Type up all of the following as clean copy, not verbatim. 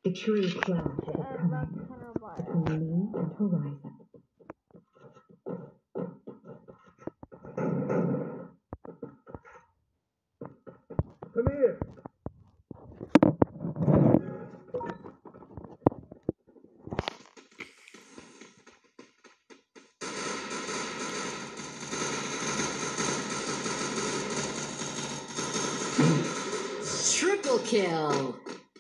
The true clash is coming between me and Horizon. Come here. Triple kill.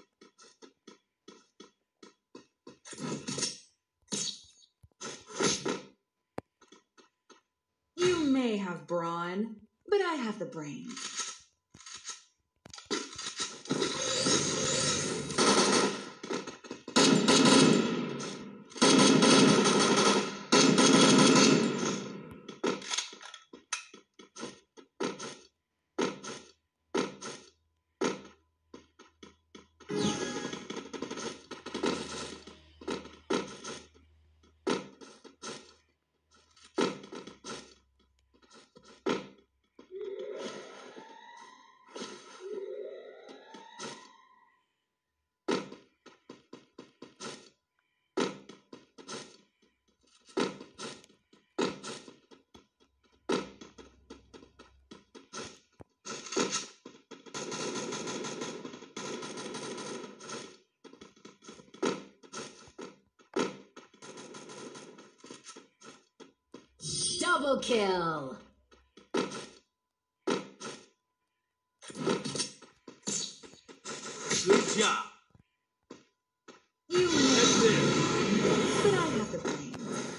You may have brawn, but I have the brain. Double kill. Good job. You That's it. but I have the brain.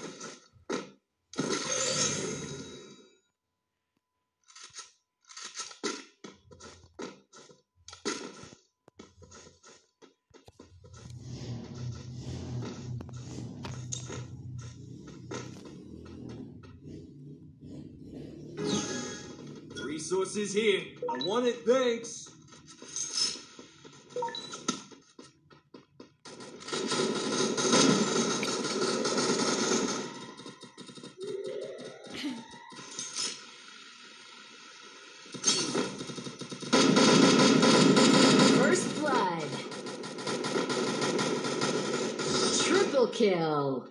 Resources here. I want it, thanks. First blood. Triple kill.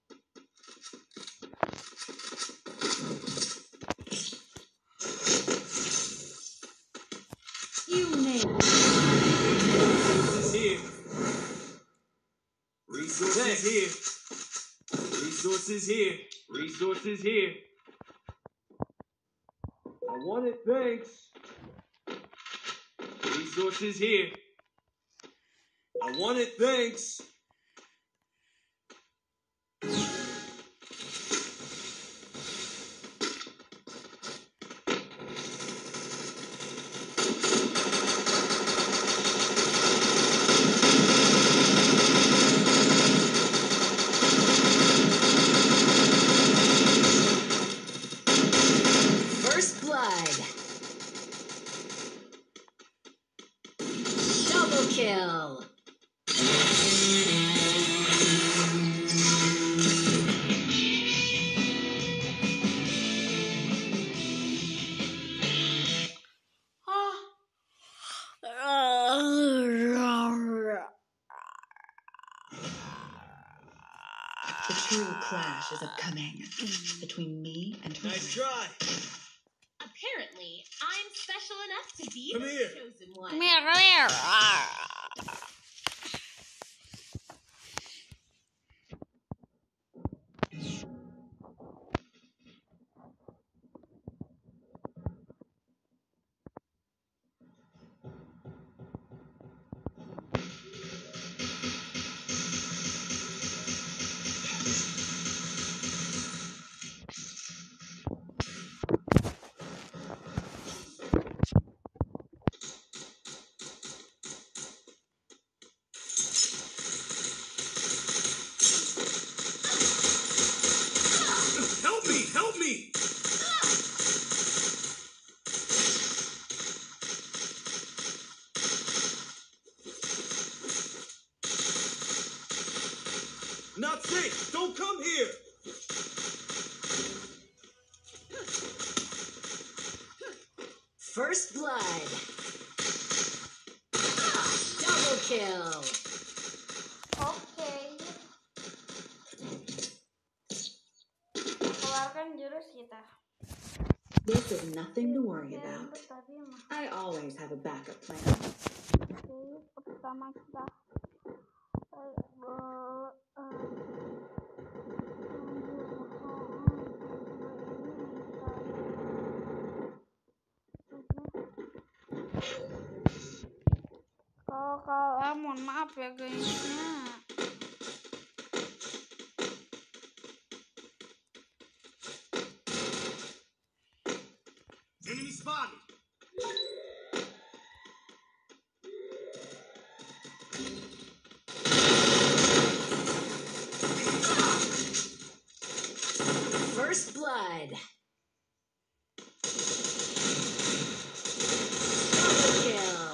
You nailed it. Resources here. Resources here. Resources here. I want it, thanks. Resources here. I want it, thanks. First blood. Double kill. The true clash is upcoming between me and Horizon. Nice try. Apparently, I'm special enough to be Come the here. chosen one. Come here, come here. Help me! Help me! Not safe! Don't come here! First blood. Double kill. This is nothing to worry about. Tadi mah. I always have a backup plan. Oke, pertama kita kalau mohon maaf ya guysnya. Enemy spotted. First blood. Double kill.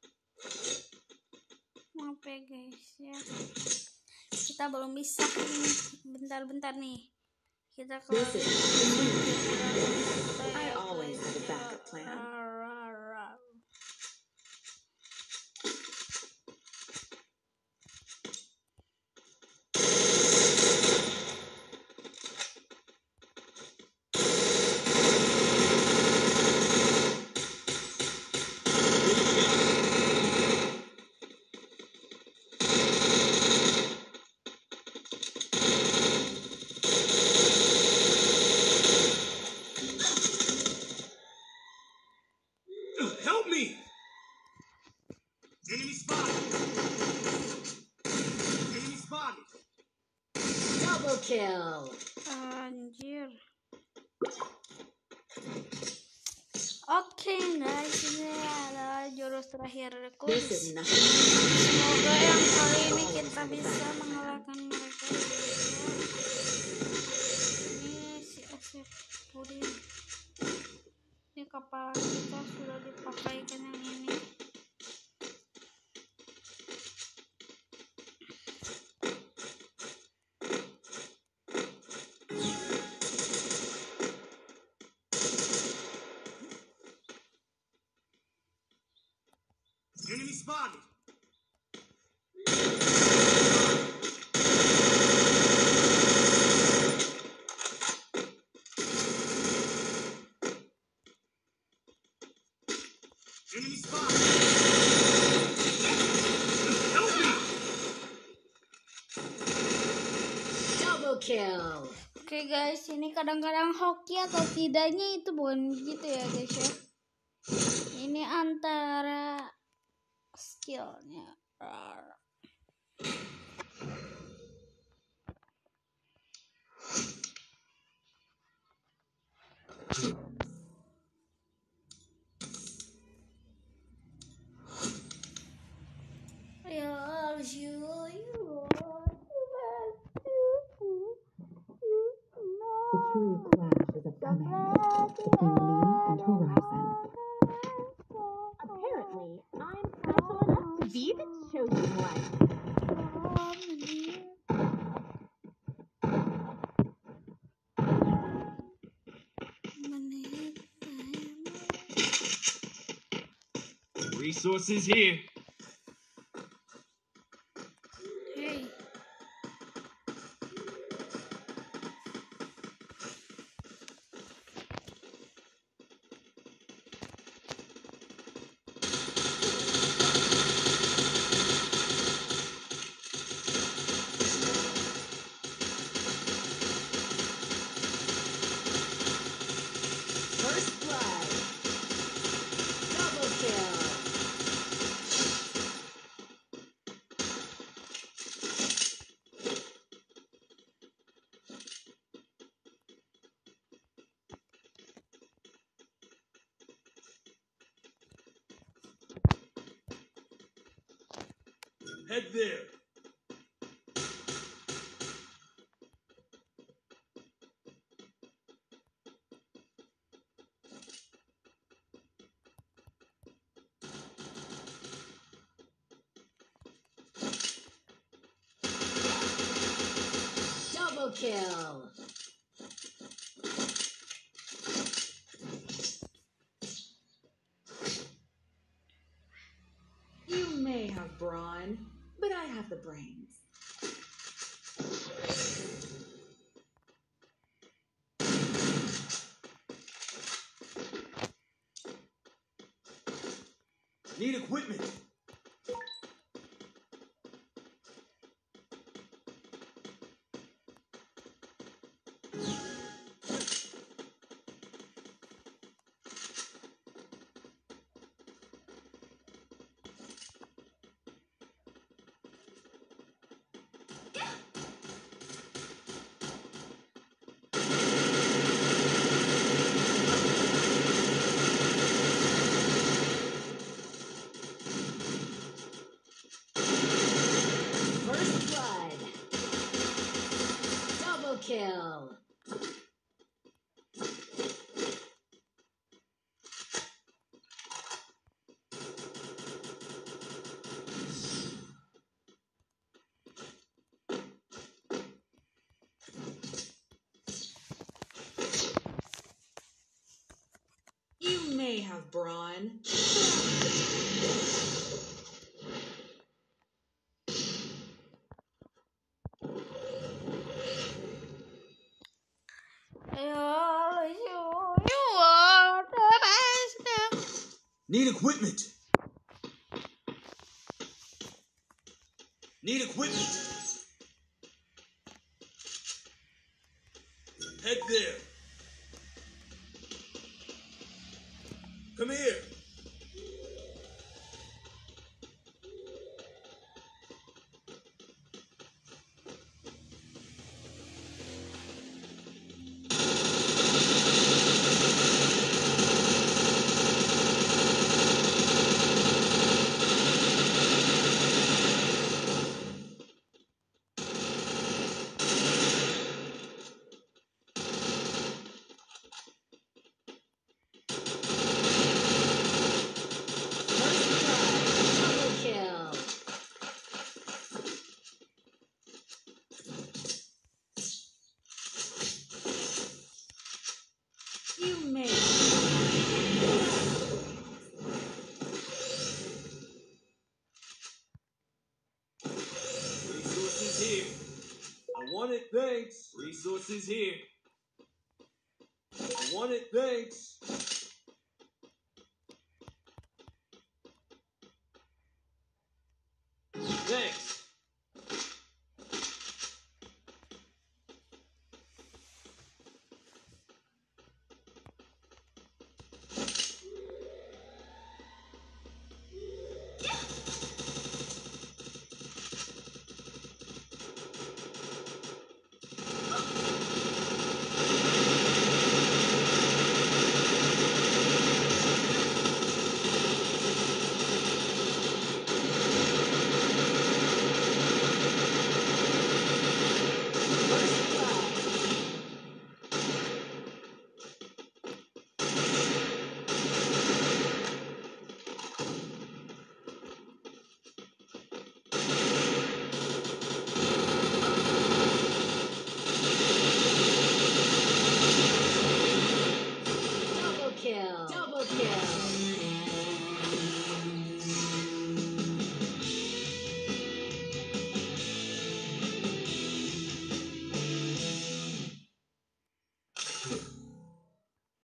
Maaf ya guys ya. Kita belum bisa ini. Bentar nih. Kita This is I I always have a backup plan. Help me! Enemy spotted. Enemy spotted. Double kill. Anjir. Oke guys, ini adalah jurus terakhir This Kulis. is nothing. Semoga yang kali ini kita bisa mengalahkan mereka. Ini si Asif Pudin. Ini kapal kita sudah dipakaikan yang ini. Enemy spotted. Enemy spotted. Help me! Double kill. Oke guys, ini kadang-kadang hoki atau tidaknya itu bukan gitu ya guys ya. Ini antara skillnya. The true clash is upcoming between me and Horizon. Apparently, I'm special enough to be the chosen one. Resources here. Hey. First blood. Double kill. Head there. Double kill. You may have brawn, but I have the brains. Need equipment. First blood. Double kill. You may have brawn. You are the best. Need equipment. Need equipment. Head there. Come here. Double kill. You may. Resources here. I want it, thanks. Resources here. I want it, thanks. Thanks.